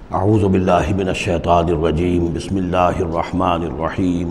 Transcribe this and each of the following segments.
اعوذ باللہ من الشیطان الرجیم بسم اللہ الرحمن الرحیم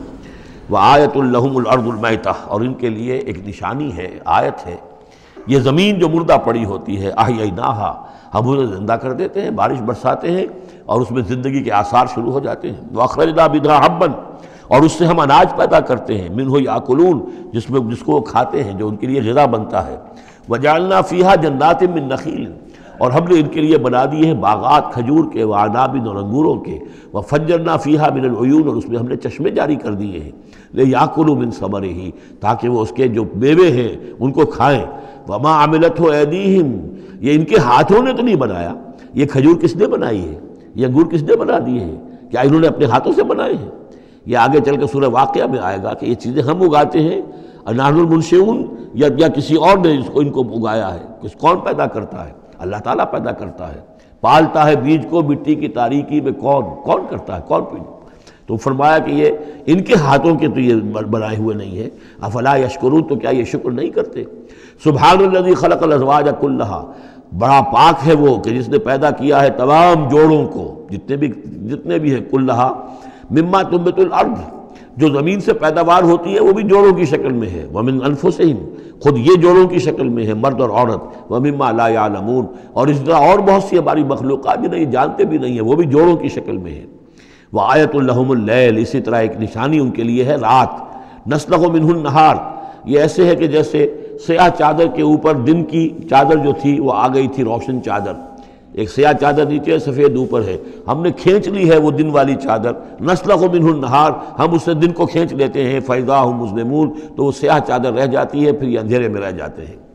وآیۃ لہم الارض المیتہ، اور ان کے لیے ایک نشانی ہے، آیت ہے، یہ زمین جو مردہ پڑی ہوتی ہے، احییناہا، ہم اسے زندہ کر دیتے ہیں، بارش برساتے ہیں اور اس میں زندگی کے آثار شروع ہو جاتے ہیں۔ واخرجنا منھا حبا، اور اس سے ہم اناج پیدا کرتے ہیں، منہ یاکلون، جس کو وہ کھاتے ہیں، جو ان کے لیے غذا بنتا ہے۔ وجعلنا فیہا جنات من نخیل، اور ہم نے ان کے لیے بنا دیے ہیں باغات کھجور کے، وعناب، اور انگوروں کے، وفجرنا فیہا من العیون، اور اس میں ہم نے چشمے جاری کر دیے ہیں، لیاکلوا من ثمرہ، تاکہ وہ اس کے جو میوے ہیں ان کو کھائیں۔ وما عملتہ ایدیہم، یہ ان کے ہاتھوں نے تو نہیں بنایا، یہ کھجور کس نے بنائی ہے، یہ انگور کس نے بنا دیے ہیں، کیا انہوں نے اپنے ہاتھوں سے بنائے ہیں؟ یہ آگے چل کے سورہ واقعہ میں آئے گا کہ یہ چیزیں ہم اگاتے ہیں، نحن المنشئون، یا کسی اور نے ان کو اگایا ہے، کون پیدا کرتا ہے؟ اللہ تعالیٰ پیدا کرتا ہے، پالتا ہے بیج کو مٹی کی تاریکی میں، کون کرتا ہے، کون تو فرمایا کہ یہ ان کے ہاتھوں کے تو یہ بنائے ہوئے نہیں ہے۔ افلا یشکرون، تو کیا یہ شکر نہیں کرتے؟ سبحان الذی خلق الازواج کلھا، بڑا پاک ہے وہ کہ جس نے پیدا کیا ہے تمام جوڑوں کو، جتنے بھی ہیں، کلھا مما تنبت الارض، جو زمین سے پیداوار ہوتی ہے وہ بھی جوڑوں کی شکل میں ہے، ومن انفسہم، خود یہ جوڑوں کی شکل میں ہے، مرد اور عورت، ومما لا یعلمون، اور اس طرح اور بہت سی ہماری مخلوقات بھی نہیں جانتے بھی نہیں ہیں، وہ بھی جوڑوں کی شکل میں ہے۔ وآیۃ لہم اللیل، اسی طرح ایک نشانی ان کے لیے ہے رات، نسلخ منہ النہار، یہ ایسے ہے کہ جیسے سیاہ چادر کے اوپر دن کی چادر جو تھی وہ آ گئی تھی روشن چادر، ایک سیاہ چادر نیچے سفید اوپر ہے، ہم نے کھینچ لی ہے وہ دن والی چادر، نسلخ منہ النہار، ہم اس سے دن کو کھینچ لیتے ہیں، فاذا ھم مظلمون، تو وہ سیاہ چادر رہ جاتی ہے، پھر یہ اندھیرے میں رہ جاتے ہیں۔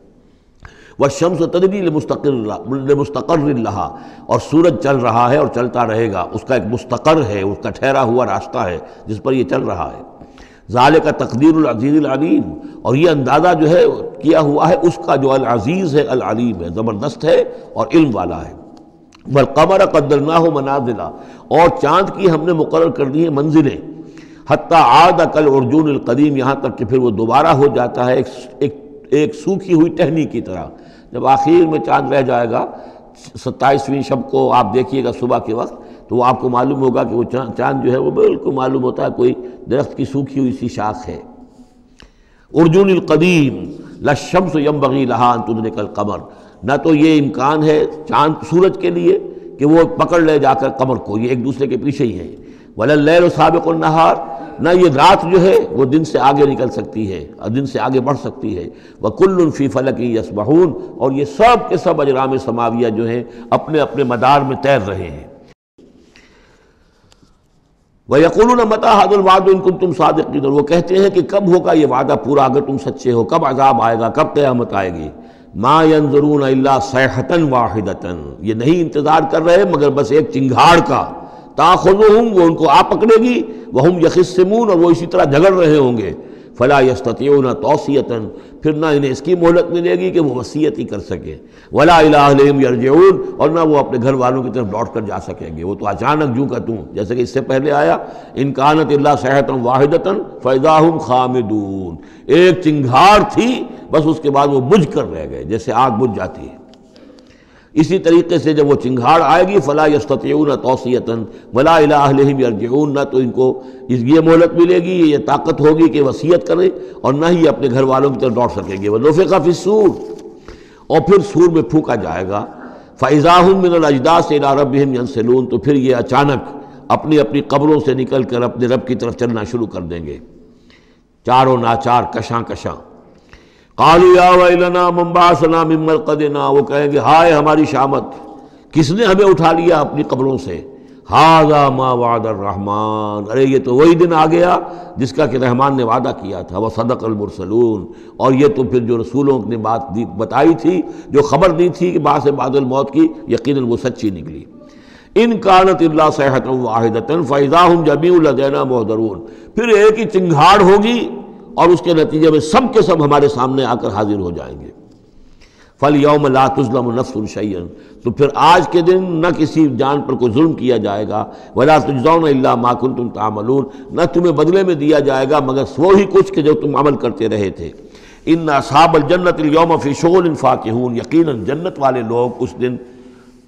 والشمس تجری لمستقر لہا، اور سورج چل رہا ہے اور چلتا رہے گا، اس کا ایک مستقر ہے، اس کا ٹھہرا ہوا راستہ ہے جس پر یہ چل رہا ہے۔ ذالک تقدیر العزیز العلیم، اور یہ اندازہ جو ہے کیا ہوا ہے اس کا جو العزیز ہے، العلیم ہے، زبردست ہے اور علم والا ہے۔ والقمر قدرناہ منازل، اور چاند کی ہم نے مقرر کر دی ہیں منزلیں، حتی عاد کالعرجون القدیم، یہاں تک کہ پھر وہ دوبارہ ہو جاتا ہے ایک سوکھی ہوئی ٹہنی کی طرح۔ جب آخر میں چاند رہ جائے گا 27ویں شب کو آپ دیکھیے گا صبح کے وقت، تو وہ آپ کو معلوم ہوگا کہ وہ چاند جو ہے وہ بالکل معلوم ہوتا ہے کوئی درخت کی سوکھی ہوئی سی شاخ ہے۔ ارجون القدیم، لا الشمس ينبغي لها ان تدرك القمر، نہ تو یہ امکان ہے چاند سورج کے لیے کہ وہ پکڑ لے جا کر قمر کو، یہ ایک دوسرے کے پیچھے ہی ہیں۔ ولا الليل سابق النهار، نہ یہ رات جو ہے وہ دن سے آگے نکل سکتی ہے اور دن سے آگے بڑھ سکتی ہے۔ وَكُلٌّ فِي فَلَكٍ يَسْبَحُونَ، اور یہ سب کے سب اجرام سماویہ جو ہیں اپنے اپنے مدار میں تیر رہے ہیں۔ وَيَقُولُونَ مَتَىٰ هَٰذَا الْوَعْدُ إِن كُنتُمْ صَادِقِينَ، اور وہ کہتے ہیں کہ کب ہوگا یہ وعدہ پورا اگر تم سچے ہو، کب عذاب آئے گا، کب قیامت آئے گی۔ مَا يَنظُرُونَ إِلَّا صَيْحَةً وَاحِدَةً، یہ نہیں انتظار کر رہے مگر بس ایک چنگھاڑ کا، تَأْخُذُهُمْ، وہ ان کو آ پکڑے گی، وَهُمْ يَخِصِّمُونَ، اور وہ اسی طرح جھگڑ رہے ہوں گے۔ فَلَا يَسْتَطِيعُونَ تَوْصِيَةً، پھر نہ انہیں اس کی مہلت ملے گی کہ وہ وصیت ہی کر سکیں، وَلَا إِلَىٰ أَهْلِهِمْ يَرْجِعُونَ، اور نہ وہ اپنے گھر والوں کی طرف لوٹ کر جا سکیں گے، وہ تو اچانک جوں کا توں، جیسے کہ اس سے پہلے آیا إِن كَانَتْ إِلَّا صَيْحَةً وَاحِدَةً فَإِذَا هُمْ خَامِدُونَ، ایک چنگھاڑ تھی بس، اس کے بعد وہ بجھ کر رہ گئے جیسے آگ بجھ جاتی ہے۔ اسی طریقے سے جب وہ چنگھاڑ آئے گی، فلا یستطیعون توصیۃ ولا الی اہلہم یرجعون، نہ تو ان کو یہ مہلت ملے گی، یہ طاقت ہوگی کہ وصیت کریں، اور نہ ہی اپنے گھر والوں کی طرف لوٹ سکیں گے۔ ونفخ فی الصور، اور پھر سور میں پھونکا جائے گا، فاذا ہم من الاجداث الی ربہم ینسلون، تو پھر یہ اچانک اپنی اپنی قبروں سے نکل کر اپنے رب کی طرف چلنا شروع کر دیں گے، چاروں ناچار، کشاں کشاں۔ قالوا یا ویلنا من بعثنا من مرقدنا، وہ کہیں گے ہائے ہماری شامت، کس نے ہمیں اٹھا لیا اپنی قبروں سے۔ ھذا ما وعد الرحمن، ارے یہ تو وہی دن آ گیا جس کا کہ رحمان نے وعدہ کیا تھا۔ وصدق المرسلون، اور یہ تو پھر جو رسولوں نے بات بتائی تھی، جو خبر دی تھی کہ بعث بعد الموت کی، یقیناً وہ سچی نکلی۔ ان کانت الا صیحۃ واحدۃ فاذا ھم جمیع لدینا محضرون، پھر ایک ہی چنگھاڑ ہوگی اور اس کے نتیجے میں سب کے سب ہمارے سامنے آ کر حاضر ہو جائیں گے۔ فَالْيَوْمَ لَا تُظْلَمُ نَفْسٌ شَيْئًا، تو پھر آج کے دن نہ کسی جان پر کوئی ظلم کیا جائے گا۔ وَلَا تُجْزَوْنَ إِلَّا مَا كُنتُمْ تَعْمَلُونَ، نہ تمہیں بدلے میں دیا جائے گا مگر وہی کچھ کہ جو تم عمل کرتے رہے تھے۔ إِنَّ أَصْحَابَ الْجَنَّةِ الْيَوْمَ فِي شُغُلٍ فَاكِهُونَ، یقیناً جنت والے لوگ اس دن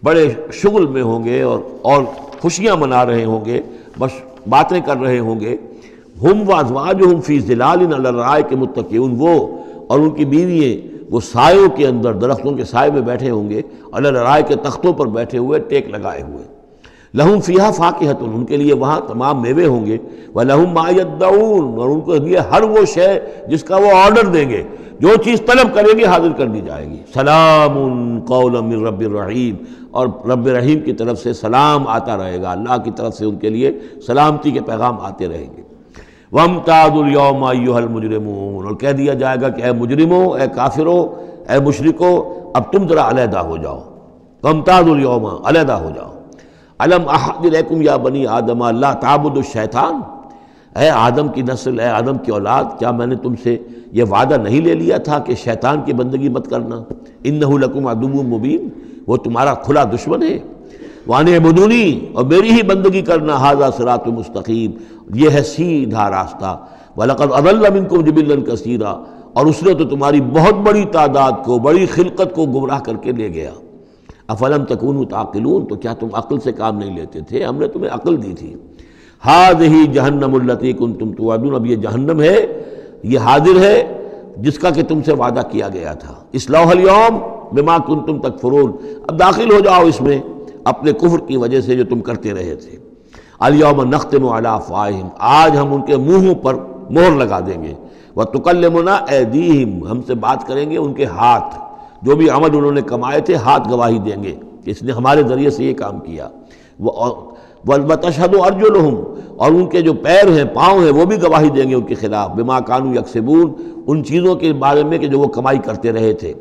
بڑے شغل میں ہوں گے اور خوشیاں منا رہے ہوں گے، بس باتیں کر رہے ہوں گے۔ ہم وازواجہم فی ظلال علی الارائک متکئون، وہ اور ان کی بیوییں وہ سایوں کے اندر، درختوں کے سائے میں بیٹھے ہوں گے، علی الارائک کے تختوں پر بیٹھے ہوئے، ٹیک لگائے ہوئے۔ لہم فیہا فاکہۃ، ان کے لیے وہاں تمام میوے ہوں گے، وَلَهُم مَّا يَدَّعُونَ، اور ان کے لیے ہر وہ شے جس کا وہ آرڈر دیں گے، جو چیز طلب کریں گے حاضر کر دی جائے گی۔ سلام قولا من رب الرحیم، اور رب رحیم کی طرف سے سلام آتا رہے گا، اللہ کی طرف سے ان کے لیے سلامتی کے پیغام آتے رہیں گے۔ وَامْتَازُوا الْيَوْمَ أَيُّهَا الْمُجْرِمُونَ، اور کہہ دیا جائے گا کہ اے مجرموں، اے کافروں، اے مشرکوں، اب تم ذرا علیحدہ ہو جاؤ۔ وَامْتَازُوا الْيَوْمَ، علیحدہ ہو جاؤ۔ أَلَمْ أَعْهَدْ إِلَيْكُمْ يَا بَنِي آدَمَ أَلَّا تَعْبُدُوا الشَّيْطَانَ، اے آدم کی نسل، اے آدم کی اولاد، کیا میں نے تم سے یہ وعدہ نہیں لے لیا تھا کہ شیطان کی بندگی مت کرنا؟ إِنَّهُ لَكُمْ عَدُوٌّ مُّبِينٌ، وہ تمہارا کھلا دشمن ہے۔ وَأَنِ اعْبُدُونِي، اور میری ہی بندگی کرنا، هَذَا صِرَاطٌ مستقیم، یہ ہے سیدھا راستہ۔ وَلَقَدْ أَضَلَّ مِنكُمْ جِبِلًّا كَثِيرًا، اور اس نے تو تمہاری بہت بڑی تعداد کو، بڑی خلقت کو گمراہ کر کے لے گیا۔ افلم تکونوا تعقلون، تو کیا تم عقل سے کام نہیں لیتے تھے؟ ہم نے تمہیں عقل دی تھی۔ ہذہ جہنم التی کنتم توعدون، اب یہ جہنم ہے، یہ حاضر ہے جس کا کہ تم سے وعدہ کیا گیا تھا۔ اصلوها اليوم بما کنتم تکفرون، اب داخل ہو جاؤ اس میں اپنے کفر کی وجہ سے جو تم کرتے رہے تھے۔ الیوم نختم علی افواہہم، آج ہم ان کے منہوں پر مہر لگا دیں گے۔ وتکلمنا ایدیہم، ہم سے بات کریں گے ان کے ہاتھ، جو بھی عمل انہوں نے کمائے تھے ہاتھ گواہی دیں گے کہ اس نے ہمارے ذریعے سے یہ کام کیا۔ وَتَشْهَدُ أَرْجُلُهُمْ، اور ان کے جو پیر ہیں، پاؤں ہیں، وہ بھی گواہی دیں گے ان کے خلاف، بما كانوا يكسبون، ان چیزوں کے بارے میں کہ جو وہ کمائی کرتے رہے تھے۔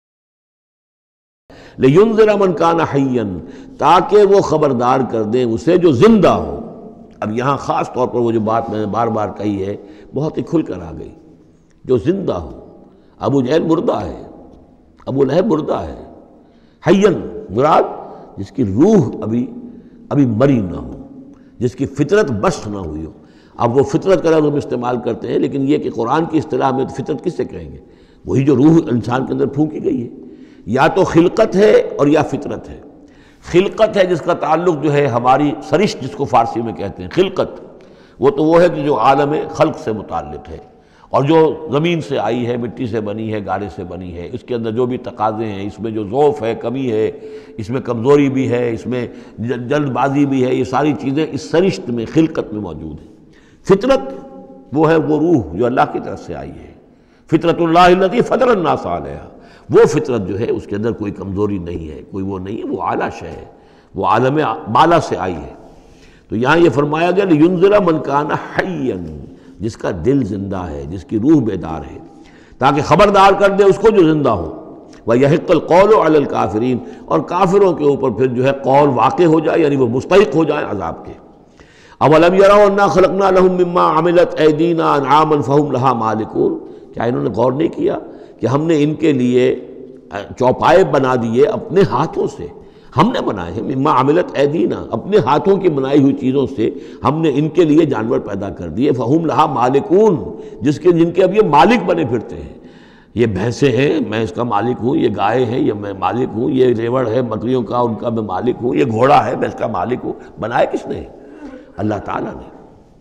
لِيُنذِرَ مَنْ كَانَ حَيًّا، تاکہ وہ خبردار کر دیں اسے جو زندہ ہو۔ اب یہاں خاص طور پر وہ جو بات میں نے بار بار کہی ہے بہت ہی کھل کر آ گئی، جو زندہ ہو۔ ابو جہل مردہ ہے، ابو لہب مردہ ہے، حیّن مراد جس کی روح ابھی مری نہ ہو، جس کی فطرت بست نہ ہوئی ہو۔ اب وہ فطرت کا لفظ ہم استعمال کرتے ہیں، لیکن یہ کہ قرآن کی اصطلاح میں فطرت کس سے کہیں گے؟ وہی جو روح انسان کے اندر پھونکی گئی ہے، یا تو خلقت ہے اور یا فطرت ہے۔ خلقت ہے جس کا تعلق جو ہے ہماری سرشت، جس کو فارسی میں کہتے ہیں خلقت، وہ ہے کہ جو عالم خلق سے متعلق ہے، اور جو زمین سے آئی ہے، مٹی سے بنی ہے، گارے سے بنی ہے، اس کے اندر جو بھی تقاضے ہیں، اس میں جو ضعف ہے، کمی ہے، اس میں کمزوری بھی ہے، اس میں جلد بازی بھی ہے، یہ ساری چیزیں اس سرشت میں، خلقت میں موجود ہیں۔ فطرت وہ ہے وہ روح جو اللہ کی طرف سے آئی ہے، فطرت اللہ التی فطر الناس علیہا، وہ فطرت جو ہے اس کے اندر کوئی کمزوری نہیں ہے، کوئی وہ نہیں ہے، وہ اعلیٰ شے ہے، وہ عالم بالا سے آئی ہے۔ تو یہاں یہ فرمایا گیا لِيُنذِرَ مَنْ كَانَ حَيًّا، جس کا دل زندہ ہے، جس کی روح بیدار ہے، تاکہ خبردار کر دے اس کو جو زندہ ہو۔ وَيَحِقَّ الْقَوْلُ عَلَى الْكَافِرِينَ، اور کافروں کے اوپر پھر جو ہے قول واقع ہو جائے، یعنی وہ مستحق ہو جائے عذاب کے۔ أَوَلَمْ يَرَوْا أَنَّا خَلَقْنَا لَهُم مِّمَّا عَمِلَتْ أَيْدِينَا أَنْعَامًا فَهُمْ لَهَا مَالِكُونَ، کیا انہوں نے غور نہیں کیا کہ ہم نے ان کے لیے چوپائے بنا دیے اپنے ہاتھوں سے، ہم نے بنائے ہیں، مما عملت ایدینا، اپنے ہاتھوں کی بنائی ہوئی چیزوں سے ہم نے ان کے لیے جانور پیدا کر دیے، فہم لہا مالکون، جن کے اب یہ مالک بنے پھرتے ہیں۔ یہ بھینسیں ہیں، میں اس کا مالک ہوں، یہ گائے ہیں، یہ میں مالک ہوں، یہ ریوڑ ہے بکریوں کا، ان کا میں مالک ہوں، یہ گھوڑا ہے، میں اس کا مالک ہوں۔ بنائے کس نے؟ اللہ تعالیٰ نے۔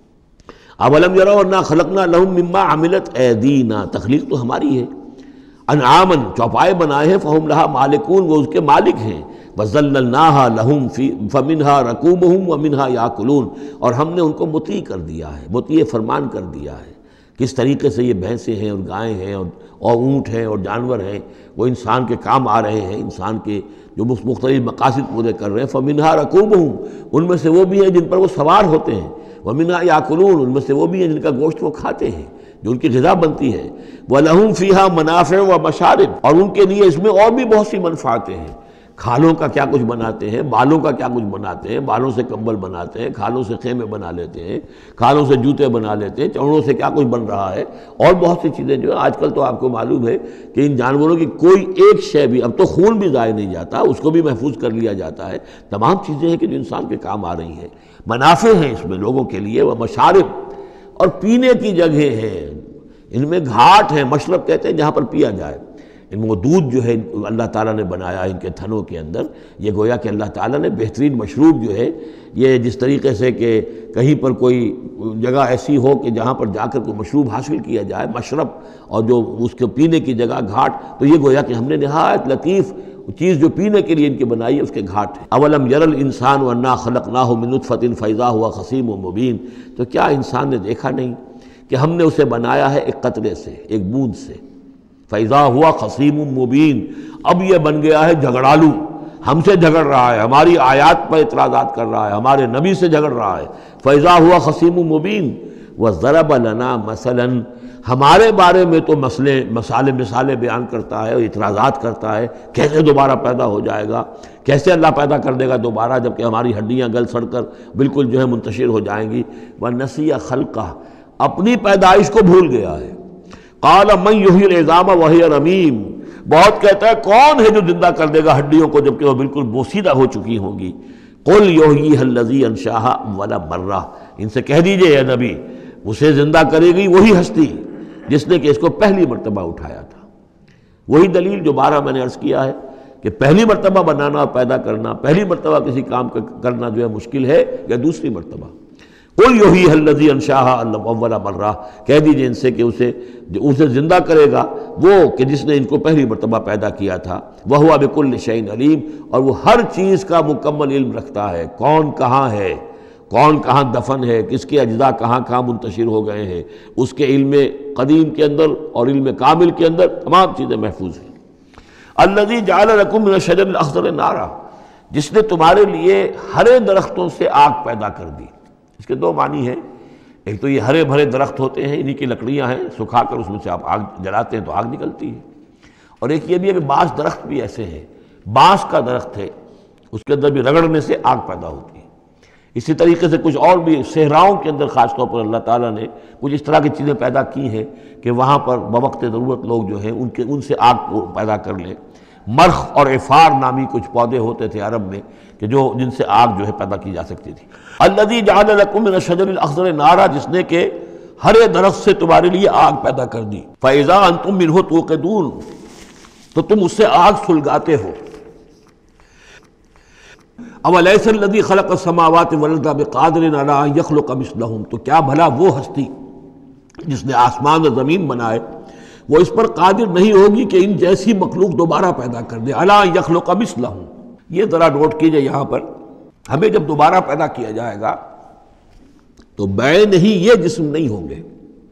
اولم یروا انا خلقنا لهم مما عملت ایدینا، تخلیق تو ہماری ہے، انعامن چوپائے بنائے ہیں، فہم لہا مالکون، وہ اس کے مالک ہیں، وَذَلَّلْنَاهَا لَهُمْ فَمِنْهَا رَكُوبُهُمْ وَمِنْهَا يَأْكُلُونَ، اور ہم نے ان کو مطیع کر دیا ہے، مطیع فرمان کر دیا ہے۔ کس طریقے سے یہ بھینسیں ہیں اور گائیں ہیں اور اونٹ ہیں اور جانور ہیں، وہ انسان کے کام آ رہے ہیں، انسان کے جو مختلف مقاصد پورے کر رہے ہیں۔ فَمِنْهَا رَكُوبُهُمْ، ان میں سے وہ بھی ہیں جن پر وہ سوار ہوتے ہیں، وَمِنْهَا يَأْكُلُونَ، ان میں سے وہ بھی ہیں جن کا گوشت وہ کھاتے ہیں، جو ان کی غذا بنتی ہے۔ وَلَهُمْ فِيهَا مَنَافِعُ وَمَشَارِبُ، اور ان کے لیے اس میں اور بھی بہت سی منفعتیں ہیں۔ کھالوں کا کیا کچھ بناتے ہیں، بالوں کا کیا کچھ بناتے ہیں، بالوں سے کمبل بناتے ہیں، کھالوں سے خیمے بنا لیتے ہیں، کھالوں سے جوتے بنا لیتے ہیں، چمڑوں سے کیا کچھ بن رہا ہے، اور بہت سی چیزیں جو ہیں آج کل تو آپ کو معلوم ہے کہ ان جانوروں کی کوئی ایک شے بھی، اب تو خون بھی ضائع نہیں جاتا، اس کو بھی محفوظ کر لیا جاتا ہے، تمام چیزیں ہیں کہ جو انسان کے کام آ رہی ہیں، منافع ہیں اس میں لوگوں کے لیے، وہ مشارب، اور پینے کی جگہیں ہیں، ان میں گھاٹ ہیں، مشرب کہتے ہیں جہاں پر پیا جائے، ان وہ دودھ جو ہے اللہ تعالیٰ نے بنایا ان کے تھنوں کے اندر، یہ گویا کہ اللہ تعالیٰ نے بہترین مشروب جو ہے، یہ جس طریقے سے کہ کہیں پر کوئی جگہ ایسی ہو کہ جہاں پر جا کر کوئی مشروب حاصل کیا جائے، مشرب، اور جو اس کے پینے کی جگہ گھاٹ، تو یہ گویا کہ ہم نے نہایت لطیف چیز جو پینے کے لیے ان کی بنائی ہے اس کے گھاٹ ہے۔ اولم یر الانسان انا خلقناہ من نطفۃ فاذا هو خصیم مبین، تو کیا انسان نے دیکھا نہیں کہ ہم نے اسے بنایا ہے ایک قطرے سے، ایک بوند سے، فاذا هو خصیم مبین، اب یہ بن گیا ہے جھگڑالو، ہم سے جھگڑ رہا ہے، ہماری آیات پر اعتراضات کر رہا ہے، ہمارے نبی سے جھگڑ رہا ہے۔ فاذا هو خصیم مبین وضرب لنا مثلا، ہمارے بارے میں تو مثالیں بیان کرتا ہے اور اعتراضات کرتا ہے، کیسے دوبارہ پیدا ہو جائے گا، کیسے اللہ پیدا کر دے گا دوبارہ جبکہ ہماری ہڈیاں گل سڑ کر بالکل جو ہے منتشر ہو جائیں گی۔ وَنَسِيَ خَلْقَهُ، اپنی پیدائش کو بھول گیا ہے۔ قَالَ مَنْ يُحْيِي الْعِظَامَ وَهِيَ رَمِيمٌ، بہت کہتا ہے کون ہے جو زندہ کر دے گا ہڈیوں کو جبکہ وہ بالکل بوسیدہ ہو چکی ہوں گی۔ قُلْ يُحْيِيهَا الَّذِي أَنشَأَهَا أَوَّلَ مَرَّةٍ، ان سے کہہ دیجئے اے نبی، اسے زندہ کرے گی وہی ہستی جس نے کہ اس کو پہلی مرتبہ اٹھایا تھا۔ وہی دلیل جو بارہ میں نے عرض کیا ہے کہ پہلی مرتبہ بنانا اور پیدا کرنا، پہلی مرتبہ کسی کام کرنا جو ہے مشکل ہے، یا دوسری مرتبہ۔ قُلْ يُحْيِيهَا الَّذِي أَنشَأَهَا أَوَّلَ مَرَّةٍ، کہہ دیجئے ان سے کہ اسے زندہ کرے گا وہ کہ جس نے ان کو پہلی مرتبہ پیدا کیا تھا۔ وَهُوَ بِكُلِّ شَيْءٍ عَلِيمٌ، اور وہ ہر چیز کا مکمل علم رکھتا ہے، کون کہاں ہے، کون کہاں دفن ہے، کس کے اجزاء کہاں کہاں منتشر ہو گئے ہیں، اس کے علم قدیم کے اندر اور علم کامل کے اندر تمام چیزیں محفوظ ہیں۔ الذی جعل لکم من الشجر الاخضر نارا، جس نے تمہارے لیے ہرے درختوں سے آگ پیدا کر دی۔ اس کے دو معنی ہیں، ایک تو یہ ہرے بھرے درخت ہوتے ہیں، انہی کی لکڑیاں ہیں، سکھا کر اس میں سے آپ آگ جلاتے ہیں تو آگ نکلتی ہے، اور ایک یہ بھی ہے کہ بعض درخت بھی ایسے ہیں، بانس کا درخت ہے، اس کے اندر بھی رگڑنے سے آگ پیدا ہوتی ہے۔ اسی طریقے سے کچھ اور بھی صحراؤں کے اندر خاص طور پر اللہ تعالیٰ نے کچھ اس طرح کی چیزیں پیدا کی ہیں کہ وہاں پر بوقت ضرورت لوگ جو ہیں ان سے آگ کو پیدا کر لیں۔ مرخ اور عفار نامی کچھ پودے ہوتے تھے عرب میں کہ جن سے آگ جو ہے پیدا کی جا سکتی تھی۔ الذی جعل لکم من الشجر الاخضر نارا، جس نے کہ ہرے درخت سے تمہارے لیے آگ پیدا کر دی۔ فاذا انتم منہ توقدون، تو تم اس سے آگ سلگاتے ہو۔ اولیس الذی خلق السماوات والارض بقادر علی ان یخلق مثلہم، تو کیا بھلا وہ ہستی جس نے آسمان اور زمین بنائے وہ اس پر قادر نہیں ہوگی کہ ان جیسی مخلوق دوبارہ پیدا کر دے۔ علی ان یخلق مثلہم، یہ ذرا نوٹ کیجئے یہاں پر، ہمیں جب دوبارہ پیدا کیا جائے گا تو بین ہی یہ جسم نہیں ہوں گے،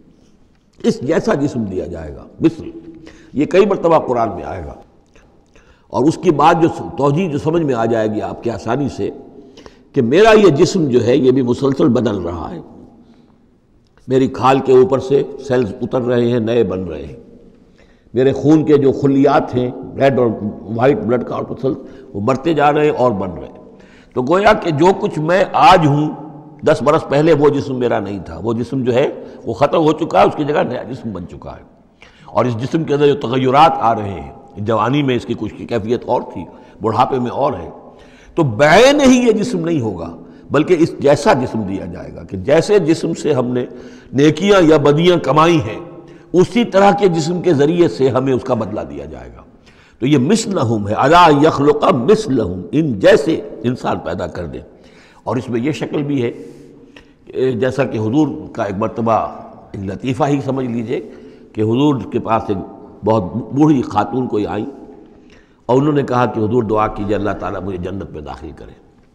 اس جیسا جسم دیا جائے گا۔ مثل یہ کئی مرتبہ قرآن میں آئے گا، اور اس کی بات جو توجیہ جو سمجھ میں آ جائے گی آپ کے آسانی سے کہ میرا یہ جسم جو ہے یہ بھی مسلسل بدل رہا ہے، میری کھال کے اوپر سے سیلز اتر رہے ہیں، نئے بن رہے ہیں، میرے خون کے جو خلیات ہیں ریڈ اور وائٹ بلڈ کارپسل وہ مرتے جا رہے ہیں اور بن رہے ہیں۔ تو گویا کہ جو کچھ میں آج ہوں 10 برس پہلے وہ جسم میرا نہیں تھا، وہ جسم جو ہے وہ ختم ہو چکا ہے، اس کی جگہ نیا جسم بن چکا ہے، اور اس جسم کے اندر جو تغیرات آ رہے ہیں، جوانی میں اس کی کچھ کی کیفیت اور تھی، بڑھاپے میں اور ہے، تو بعین ہی یہ جسم نہیں ہوگا بلکہ اس جیسا جسم دیا جائے گا کہ جیسے جسم سے ہم نے نیکیاں یا بدیاں کمائی ہیں اسی طرح کے جسم کے ذریعے سے ہمیں اس کا بدلہ دیا جائے گا۔ تو یہ مثلہم ہے، الی یخلق مثلہم، ان جیسے انسان پیدا کر دیں۔ اور اس میں یہ شکل بھی ہے جیسا کہ حضور کا ایک مرتبہ ایک لطیفہ ہی سمجھ لیجئے کہ حضور کے پاس ایک بہت بوڑھی خاتون کوئی آئیں اور انہوں نے کہا کہ حضور دعا کیجئے اللہ تعالیٰ مجھے جنت میں داخل کرے۔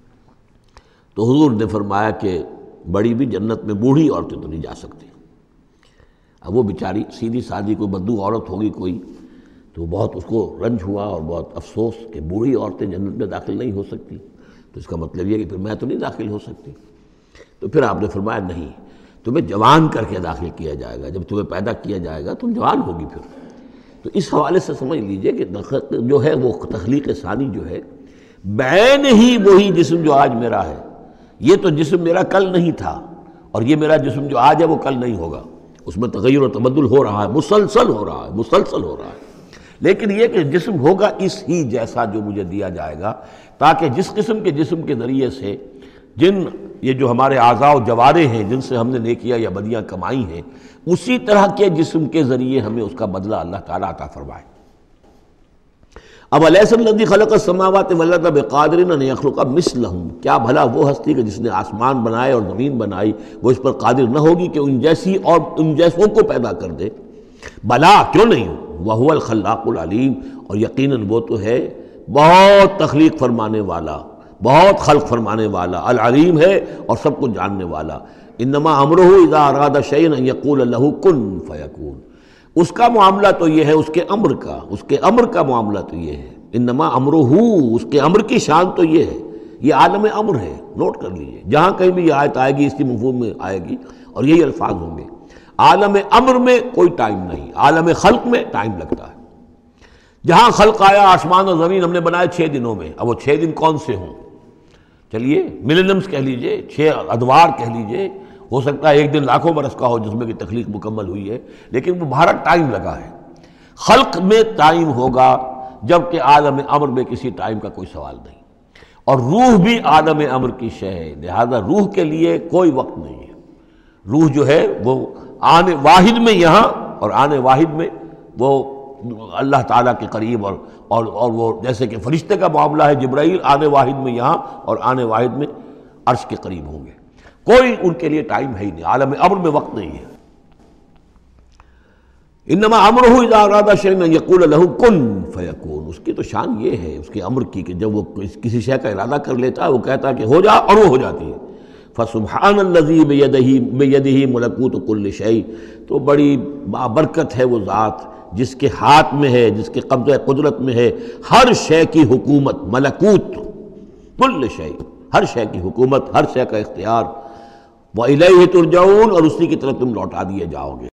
تو حضور نے فرمایا کہ بڑی بھی جنت میں بوڑھی عورتیں تو نہیں جا سکتی۔ اب وہ بیچاری سیدھی سادھی کوئی بدو عورت ہوگی کوئی، تو بہت اس کو رنج ہوا اور بہت افسوس کہ بوڑھی عورتیں جنت میں داخل نہیں ہو سکتی، تو اس کا مطلب یہ کہ پھر میں تو نہیں داخل ہو سکتی۔ تو پھر آپ نے فرمایا نہیں، تمہیں جوان کر کے داخل کیا جائے گا، جب تمہیں پیدا کیا جائے گا تم جوان ہوگی پھر۔ تو اس حوالے سے سمجھ لیجئے کہ جو ہے وہ تخلیق ثانی جو ہے بعین ہی وہی جسم جو آج میرا ہے، یہ تو جسم میرا کل نہیں تھا، اور یہ میرا جسم جو آج ہے وہ کل نہیں ہوگا، اس میں تغیر و تبدل ہو رہا ہے، مسلسل ہو رہا ہے، مسلسل ہو رہا ہے۔ لیکن یہ کہ جسم ہوگا اس ہی جیسا جو مجھے دیا جائے گا، تاکہ جس قسم کے جسم کے ذریعے سے یہ جو ہمارے اعضاء و جوارح ہیں جن سے ہم نے نیکیاں یا بدیاں کمائی ہیں، اسی طرح کے جسم کے ذریعے ہمیں اس کا بدلہ اللہ تعالیٰ عطا فرمائے۔ اب الیس الذی خلق السماوات والارض بقادر ان یخلق مثلہم، کیا بھلا وہ ہستی کہ جس نے آسمان بنائے اور زمین بنائی وہ اس پر قادر نہ ہوگی کہ ان جیسی اور ان جیسوں کو پیدا کر دے؟ بلا، کیوں نہیں، وہو الخلاق العلیم، اور یقیناً وہ تو ہے بہت تخلیق فرمانے والا، بہت خلق فرمانے والا، العلیم ہے اور سب کچھ جاننے والا۔ انما امرہ اذا اراد شیئا ان یقول لہ کن فیکون، اس کا معاملہ تو یہ ہے، اس کے امر کا معاملہ تو یہ ہے۔ انما امرہ، اس کے امر کی شان تو یہ ہے، یہ عالم امر ہے، نوٹ کر لیجئے، جہاں کہیں بھی یہ آیت آئے گی اسی مفہوم میں آئے گی اور یہی الفاظ ہوں گے۔ عالم امر میں کوئی ٹائم نہیں، عالم خلق میں ٹائم لگتا ہے۔ جہاں خلق آیا آسمان اور زمین ہم نے بنائے 6 دنوں میں، اب وہ 6 دن کون سے ہوں؟ چلیے ملینمز کہہ لیجئے، 6 ادوار کہہ لیجئے، ہو سکتا ہے ایک دن لاکھوں برس کا ہو جس میں کہ تخلیق مکمل ہوئی ہے، لیکن وہ بھارت ٹائم لگا ہے۔ خلق میں ٹائم ہوگا جبکہ عالم امر میں کسی ٹائم کا کوئی سوال نہیں، اور روح بھی عالم امر کی شے ہے، لہذا روح کے لیے کوئی وقت نہیں ہے۔ روح جو ہے وہ آنے واحد میں یہاں اور آنے واحد میں وہ اللہ تعالیٰ کے قریب، اور وہ جیسے کہ فرشتے کا معاملہ ہے، جبرائیل آنے واحد میں یہاں اور آنے واحد میں عرش کے قریب ہوں گے، کوئی ان کے لیے ٹائم ہے ہی نہیں، عالم امر میں وقت نہیں ہے۔ انما امرہ اذا اراد شیئا ان یقول لہ کن فیکون، اس کی تو شان یہ ہے اس کے امر کی کہ جب وہ کسی شے کا ارادہ کر لیتا ہے وہ کہتا ہے کہ ہو جا اور وہ ہو جاتی ہے۔ فسبحان الذی بیدہ ملکوت کل شیء، تو بڑی بابرکت ہے وہ ذات جس کے ہاتھ میں ہے، جس کے قبضہ قدرت میں ہے ہر شے کی حکومت، ملکوت کل شیء، ہر شے کی حکومت، ہر شے کا اختیار۔ وَإِلَيْهِ تُرْجَعُونَ، اور اسی کی طرف تم لوٹا دیے جاؤ گے۔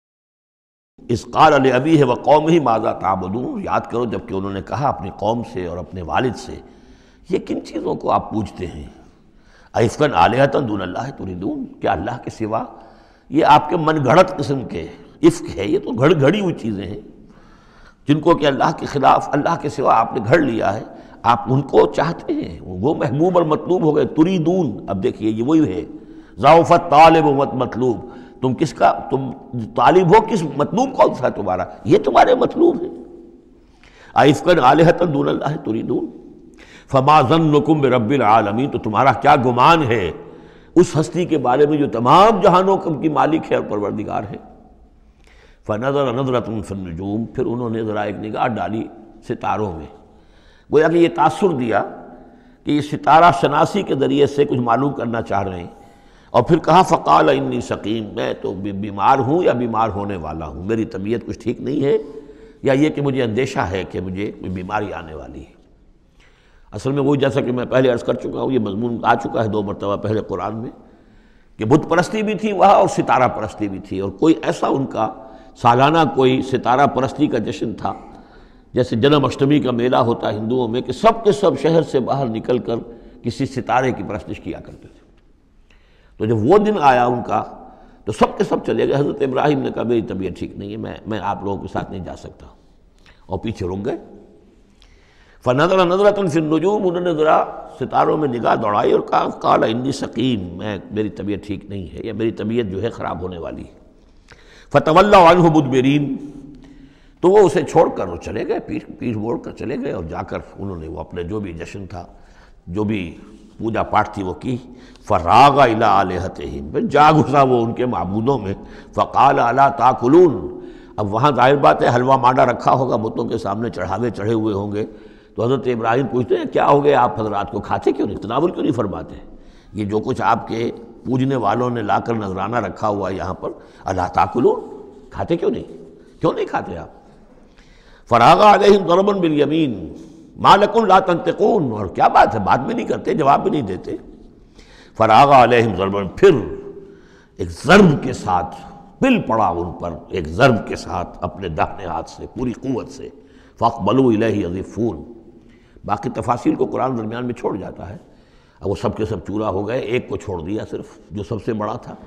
اِذْ قَالَ لِأَبِيهِ وَقَوْمِهِ مَاذَا تَعْبُدُونَ، یاد کرو جب کہ انہوں نے کہا اپنی قوم سے اور اپنے والد سے، یہ کن چیزوں کو آپ پوجتے ہیں؟ أَئِفْكًا آلِهَةً دُونَ اللَّهِ تُرِيدُونَ، کیا اللہ کے سوا یہ آپ کے من گھڑت قسم کے افک ہے، یہ تو گھڑی ہوئی چیزیں ہیں جن کو کہ اللہ کے خلاف، اللہ کے سوا آپ نے گھڑ لیا ہے، آپ ان کو چاہتے ہیں، وہ محبوب اور مطلوب ہو گئے۔ تُرِيدُون، اب دیکھیے یہ وہی ہے، ضعف الطالب مطلوب، تم کس کا، تم طالب ہو، کس مطلوب کون سا ہے تمہارا، یہ تمہارے مطلوب ہے۔ أَئِفْكًا آلِهَةً دُونَ اللَّهِ تُرِيدُونَ فَمَا ظَنُّكُمْ بِرَبِّ الْعَالَمِينَ، تو تمہارا کیا گمان ہے اس ہستی کے بارے میں جو تمام جہانوں کی مالک ہے اور پروردگار ہے۔ فَنَظَرَ نَظْرَةٌ فِي النُّجُومِ، پھر انہوں نے ذرا ایک نگاہ ڈالی ستاروں میں، گویا کہ یہ تاثر دیا کہ یہ ستارہ شناسی کے ذریعے سے کچھ معلوم کرنا چاہ رہے ہیں، اور پھر کہا فقال انی سقیم، میں تو بیمار ہوں یا بیمار ہونے والا ہوں، میری طبیعت کچھ ٹھیک نہیں ہے، یا یہ کہ مجھے اندیشہ ہے کہ مجھے کوئی بیماری آنے والی ہے۔ اصل میں وہی جیسا کہ میں پہلے عرض کر چکا ہوں، یہ مضمون آ چکا ہے 2 مرتبہ پہلے قرآن میں، کہ بت پرستی بھی تھی وہاں اور ستارہ پرستی بھی تھی، اور کوئی ایسا ان کا سالانہ کوئی ستارہ پرستی کا جشن تھا، جیسے جنم اشٹمی کا میلہ ہوتا ہے ہندوؤں میں، کہ سب کے سب شہر سے باہر نکل کر کسی ستارے کی پرستش کیا کرتے تھے۔ تو جب وہ دن آیا ان کا تو سب کے سب چلے گئے۔ حضرت ابراہیم نے کہا میری طبیعت ٹھیک نہیں ہے، میں آپ لوگوں کے ساتھ نہیں جا سکتا، اور پیچھے رک گئے۔ فَنَظَرَ نَظْرَةً فِي النُّجُومِ، انہوں نے ذرا ستاروں میں نگاہ دوڑائی اور کہا قَالَ إِنِّي سَقِيمٌ، میری طبیعت ٹھیک نہیں ہے، یا میری طبیعت جو ہے خراب ہونے والی ہے۔ فَتَوَلَّوْا عَنْهُ مُدْبِرِينَ، تو وہ اسے چھوڑ کر وہ چلے گئے، پیٹھ موڑ کر چلے گئے، اور جا کر انہوں نے وہ اپنے جو بھی جشن تھا، جو بھی پوجا پاٹ تھی وہ کی۔ فراغ الی آلہتہم، پھر جا گھسا وہ ان کے معبودوں میں۔ فقال الا تاکلون، اب وہاں ظاہر بات ہے حلوہ مانڈا رکھا ہوگا، بتوں کے سامنے چڑھاوے چڑھے ہوئے ہوں گے، تو حضرت ابراہیم پوچھتے ہیں کیا ہو گیا آپ حضرات کو، کھاتے کیوں نہیں، تناول کیوں نہیں فرماتے؟ یہ جو کچھ آپ کے پوجنے والوں نے لا کر نذرانہ رکھا ہوا ہے یہاں پر، الا تاکلون، کھاتے کیوں نہیں کھاتے آپ؟ فراغ علیہم ضربا بالیمین ما لکم لا تنطقون، اور کیا بات ہے، بات بھی نہیں کرتے، جواب بھی نہیں دیتے۔ فراغ علیہم ضربا، پھر ایک ضرب کے ساتھ پل پڑا ان پر، ایک ضرب کے ساتھ اپنے داہنے ہاتھ سے پوری قوت سے۔ فاقبلوا الیہ یزفون، باقی تفاصیل کو قرآن درمیان میں چھوڑ جاتا ہے۔ اب وہ سب کے سب چورا ہو گئے، ایک کو چھوڑ دیا صرف جو سب سے بڑا تھا۔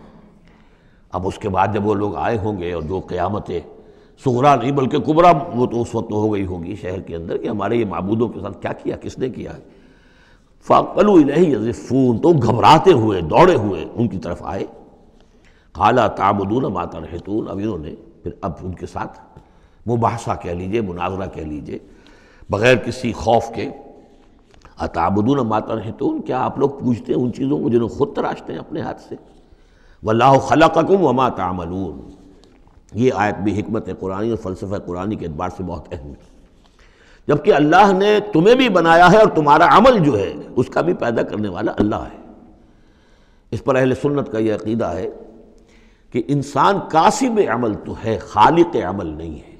اب اس کے بعد جب وہ لوگ آئے ہوں گے اور جو قیامت صغریٰ نہیں بلکہ کبریٰ وہ تو اس وقت ہو گئی ہوگی شہر کے اندر کہ ہمارے یہ معبودوں کے ساتھ کیا کیا، کس نے کیا ہے۔ فاقبلوا الیہ یزفون، تو گھبراتے ہوئے دوڑے ہوئے ان کی طرف آئے۔ قال تعبدون ما تنحتون، اب انہوں نے پھر اب ان کے ساتھ مباحثہ کہہ لیجئے، مناظرہ کہہ لیجئے، بغیر کسی خوف کے. اتعبدون ما تنحتون، کیا آپ لوگ پوجتے ہیں ان چیزوں کو جنہیں خود تراشتے ہیں اپنے ہاتھ سے. واللہ خلقکم وما تعملون، یہ آیت بھی حکمت قرآنی اور فلسفہ قرآنی کے اعتبار سے بہت اہم ہے. جبکہ اللہ نے تمہیں بھی بنایا ہے اور تمہارا عمل جو ہے اس کا بھی پیدا کرنے والا اللہ ہے. اس پر اہل سنت کا یہ عقیدہ ہے کہ انسان کاسب عمل تو ہے، خالق عمل نہیں ہے.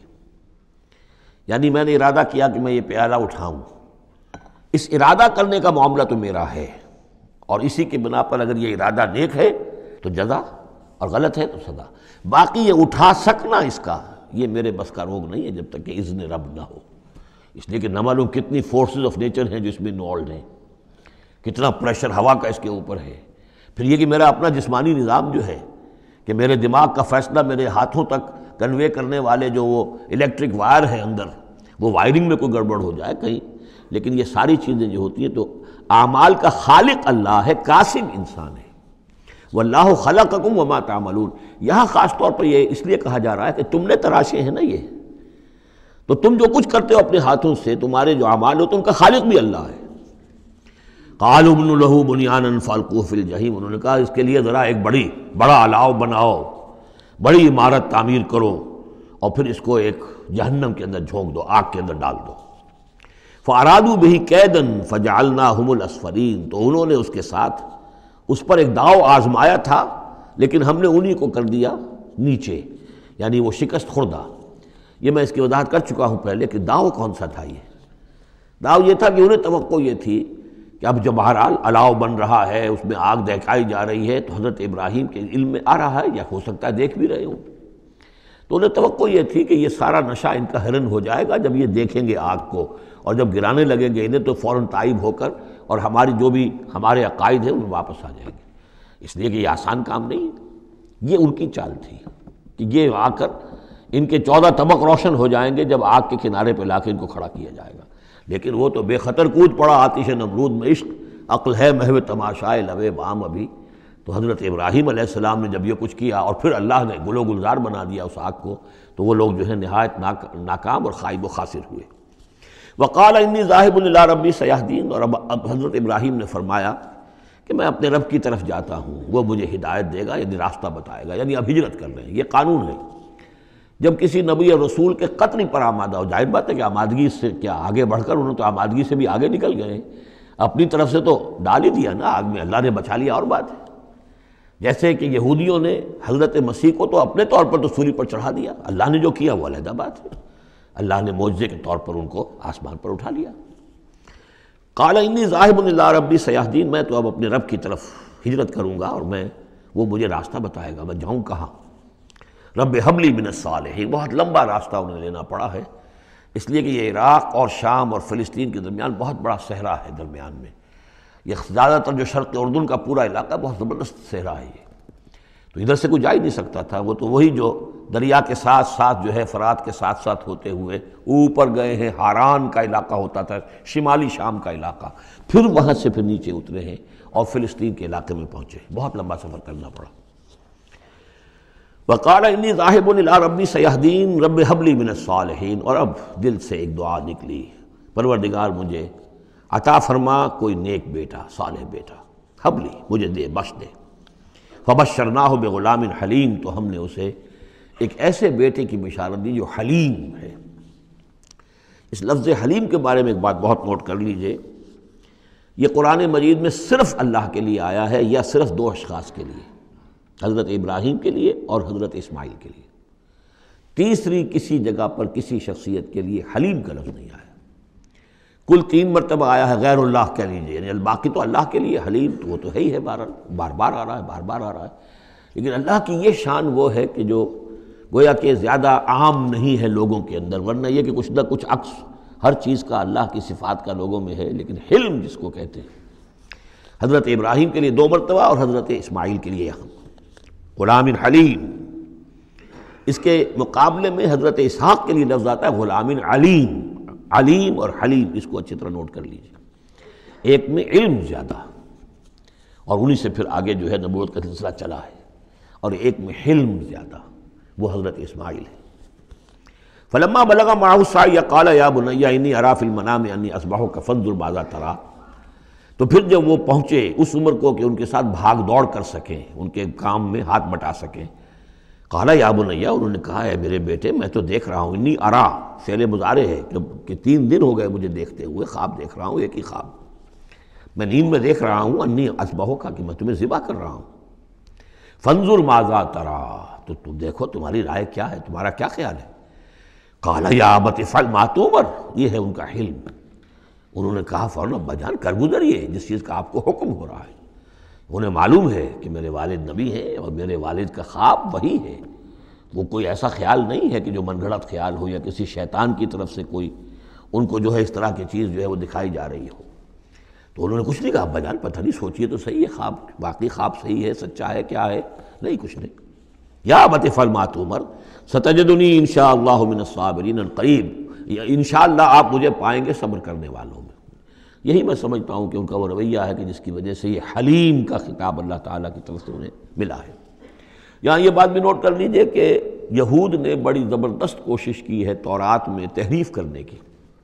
یعنی میں نے ارادہ کیا کہ میں یہ پیالہ اٹھاؤں، اس ارادہ کرنے کا معاملہ تو میرا ہے، اور اسی کی بنا پر اگر یہ ارادہ نیک ہے تو جزا اور غلط ہے تو سزا. باقی یہ اٹھا سکنا اس کا یہ میرے بس کا روگ نہیں ہے جب تک کہ اذن رب نہ ہو. اس لیے کہ نہ معلوم کتنی فورسز آف نیچر ہیں جو اس میں انوالوڈ ہیں، کتنا پریشر ہوا کا اس کے اوپر ہے. پھر یہ کہ میرا اپنا جسمانی نظام جو ہے کہ میرے دماغ کا فیصلہ میرے ہاتھوں تک کنوے کرنے والے جو وہ الیکٹرک وائر ہیں اندر، وہ وائرنگ میں کوئی گڑبڑ ہو جائے کہیں. لیکن یہ ساری چیزیں جو ہوتی ہیں تو اعمال کا خالق اللہ ہے، کاسب انسان ہے. واللہ خلقکم وما تعملون، یہاں خاص طور پر یہ اس لیے کہا جا رہا ہے کہ تم نے تراشے ہیں نا یہ، تو تم جو کچھ کرتے ہو اپنے ہاتھوں سے، تمہارے جو اعمال ہوتے ہیں ان کا خالق بھی اللہ ہے. قالوا ابنوا له بنيانا فالقوه في الجحيم، انہوں نے کہا اس کے لیے ذرا ایک بڑا الاؤ بناؤ، بڑی عمارت تعمیر کرو اور پھر اس کو ایک جہنم کے اندر جھونک دو، آگ کے اندر ڈال دو. فارادوا به كيدا فجعلناهم الاسفلين، تو انہوں نے اس کے ساتھ اس پر ایک داؤ آزمایا تھا لیکن ہم نے انہی کو کر دیا نیچے، یعنی وہ شکست خوردہ. یہ میں اس کی وضاحت کر چکا ہوں پہلے کہ داؤ کون سا تھا. یہ داؤ یہ تھا کہ انہیں توقع یہ تھی کہ اب جب بہرحال الاؤ بن رہا ہے، اس میں آگ دکھائی جا رہی ہے، تو حضرت ابراہیم کے علم میں آ رہا ہے یا ہو سکتا ہے دیکھ بھی رہے ہوں، تو انہیں توقع یہ تھی کہ یہ سارا نشہ ان کا ہرن ہو جائے گا جب یہ دیکھیں گے آگ کو، اور جب گرانے لگیں گے انہیں تو فوراً تائب ہو کر اور ہماری جو بھی ہمارے عقائد ہیں ان میں واپس آ جائیں گے. اس لیے کہ یہ آسان کام نہیں ہے. یہ ان کی چال تھی کہ یہ آ کر ان کے 14 طبق روشن ہو جائیں گے جب آگ کے کنارے پہ لا کے ان کو کھڑا کیا جائے گا. لیکن وہ تو بے خطر کود پڑا آتش نمرود میں، عشق عقل ہے محو تماشائے لبے بام ابھی. تو حضرت ابراہیم علیہ السلام نے جب یہ کچھ کیا اور پھر اللہ نے گل و گلزار بنا دیا اس آگ کو، تو وہ لوگ جو ہے نہایت ناکام اور خائب و خاسر ہوئے. وقال انی ذاہب الی ربی سیہدین، اور اب حضرت ابراہیم نے فرمایا کہ میں اپنے رب کی طرف جاتا ہوں، وہ مجھے ہدایت دے گا، یعنی راستہ بتائے گا. یعنی اب ہجرت کر رہے ہیں، یہ قانون ہے. جب کسی نبی اور رسول کے قتل پر آمادہ ہو، ظاہر بات ہے کہ آمادگی سے کیا آگے بڑھ کر انہوں تو آمادگی سے بھی آگے نکل گئے، اپنی طرف سے تو ڈال ہی دیا نا آگ میں، اللہ نے بچا لیا اور بات ہے. جیسے کہ یہودیوں نے حضرت مسیح کو تو اپنے طور پر تو سولی پر چڑھا دیا، اللہ نے جو کیا وہ علیحدہ بات ہے. اللہ نے معجزے کے طور پر ان کو آسمان پر اٹھا لیا. قال انی ذاہب الی ربی سیہدین، میں تو اب اپنے رب کی طرف ہجرت کروں گا اور وہ مجھے راستہ بتائے گا، میں جاؤں کہاں. رب حب لی من الصالحین، بہت لمبا راستہ انہیں لینا پڑا ہے، اس لیے کہ یہ عراق اور شام اور فلسطین کے درمیان بہت بڑا صحرا ہے. درمیان میں یہ زیادہ تر جو شرق اردن کا پورا علاقہ بہت زبردست صحرا ہے یہ، تو ادھر سے کوئی جا ہی نہیں سکتا تھا. وہ تو وہی جو دریا کے ساتھ ساتھ جو ہے فرات کے ساتھ ساتھ ہوتے ہوئے اوپر گئے ہیں، ہاران کا علاقہ ہوتا تھا، شمالی شام کا علاقہ، پھر وہاں سے پھر نیچے اترے ہیں اور فلسطین کے علاقے میں پہنچے. بہت لمبا سفر کرنا پڑا. وقال انی ذاہب الی ربی سیہدین رب حب لی من الصالحین، اور اب دل سے ایک دعا نکلی، پروردگار مجھے عطا فرما کوئی نیک بیٹا، صالح بیٹا، حب لی مجھے دے، بخش دے. فبشرناہ بغلام حلیم، تو ہم نے اسے ایک ایسے بیٹے کی بشارت دی جو حلیم ہے. اس لفظ حلیم کے بارے میں ایک بات بہت نوٹ کر لیجئے، یہ قرآن مجید میں صرف اللہ کے لیے آیا ہے یا صرف دو اشخاص کے لیے، حضرت ابراہیم کے لیے اور حضرت اسماعیل کے لیے. تیسری کسی جگہ پر کسی شخصیت کے لیے حلیم کا لفظ نہیں آیا. کل 3 مرتبہ آیا ہے غیر اللہ کہہ لیجیے، یعنی باقی تو اللہ کے لیے حلیم تو وہ تو ہے ہی ہے، بار بار آ رہا ہے، بار بار آ رہا ہے. لیکن اللہ کی یہ شان وہ ہے کہ جو گویا کہ زیادہ عام نہیں ہے لوگوں کے اندر، ورنہ یہ کہ کچھ نہ کچھ عکس ہر چیز کا اللہ کی صفات کا لوگوں میں ہے. لیکن حلم جس کو کہتے ہیں، حضرت ابراہیم کے لیے 2 مرتبہ اور حضرت اسماعیل کے لیے یہاں غلام حلیم. اس کے مقابلے میں حضرت اسحاق کے لیے لفظ آتا ہے غلام علیم. علیم اور حلیم اس کو اچھی طرح نوٹ کر لیجیے. ایک میں علم زیادہ اور انہی سے پھر آگے جو ہے نبوت کا سلسلہ چلا ہے، اور ایک میں حلم زیادہ، وہ حضرت اسماعیل ہے. فلما بلغ معه السعي قال یا بنی انی اری فی المنام انی اصبحک فانظر ماذا تری، تو پھر جب وہ پہنچے اس عمر کو کہ ان کے ساتھ بھاگ دوڑ کر سکیں، ان کے کام میں ہاتھ بٹا سکیں، قال یا بنی، انہوں نے کہا ہے میرے بیٹے میں تو دیکھ رہا ہوں، انی ارا فعل مضارع ہے کہ 3 دن ہو گئے مجھے دیکھتے ہوئے، خواب دیکھ رہا ہوں، ایک ہی خواب میں نیند میں دیکھ رہا ہوں، انی اصبحک کہ میں تمہیں ذبح کر رہا ہوں، فانظر ماذا تری، تو تم دیکھو تمہاری رائے کیا ہے، تمہارا کیا خیال ہے؟ قال یا ابت افعل ما تؤمر، یہ ہے ان کا حلم۔ انہوں نے کہا فوراً ابا جان کر گزریے جس چیز کا آپ کو حکم ہو رہا ہے۔ انہیں معلوم ہے کہ میرے والد نبی ہیں اور میرے والد کا خواب وہی ہے، وہ کوئی ایسا خیال نہیں ہے کہ جو من گھڑت خیال ہو یا کسی شیطان کی طرف سے کوئی ان کو جو ہے اس طرح کی چیز جو ہے وہ دکھائی جا رہی ہو۔ تو انہوں نے کچھ نہیں کہا ابا جان پتہ نہیں سوچیے تو صحیح ہے، خواب واقعی خواب صحیح ہے، سچا ہے، کیا ہے؟ نہیں کچھ نہیں۔ یا ابت افعل ما تؤمر ستجدنی انشاءاللہ من الصابرین، قریب انشاءاللہ آپ مجھے پائیں گے صبر کرنے والوں میں۔ یہی میں سمجھتا ہوں کہ ان کا وہ رویہ ہے کہ جس کی وجہ سے یہ حلیم کا خطاب اللہ تعالیٰ کی طرف سے انہیں ملا ہے۔ یہاں یہ بات بھی نوٹ کر لیجئے کہ یہود نے بڑی زبردست کوشش کی ہے تورات میں تحریف کرنے کی،